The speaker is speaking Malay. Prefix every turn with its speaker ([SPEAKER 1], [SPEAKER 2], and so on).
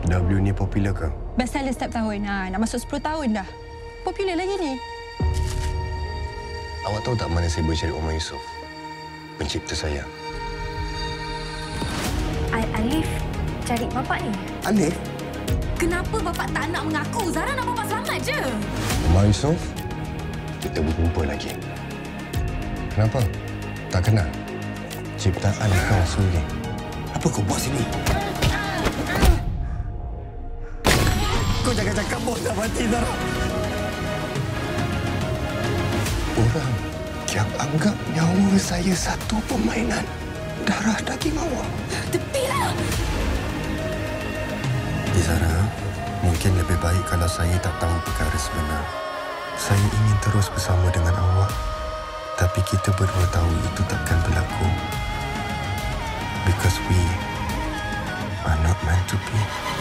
[SPEAKER 1] W ni popular ke?
[SPEAKER 2] Bestseller setiap tahun. Nak masuk 10 tahun dah. Popular lagi ni.
[SPEAKER 1] Awak tahu tak mana saya boleh cari Omar Yusof? Pencipta saya.
[SPEAKER 3] Alif cari bapak ni.
[SPEAKER 1] Alif?
[SPEAKER 3] Kenapa bapak tak nak mengaku? Zara nak bapak selamat je.
[SPEAKER 1] Omar Yusof? Kita berjumpa lagi. Kenapa? Tak kenal? Ciptaan kau sendiri. Apa kau buat sini? Kau jangan cakap bos dah mati, Zara. Orang yang anggap nyawa saya satu permainan darah daging awak.
[SPEAKER 3] Tepilah!
[SPEAKER 1] Zara, mungkin lebih baik kalau saya tak tahu perkara sebenar. Saya ingin terus bersama dengan awak. Tapi kita berdua tahu itu takkan berlaku. Because we are not meant to be.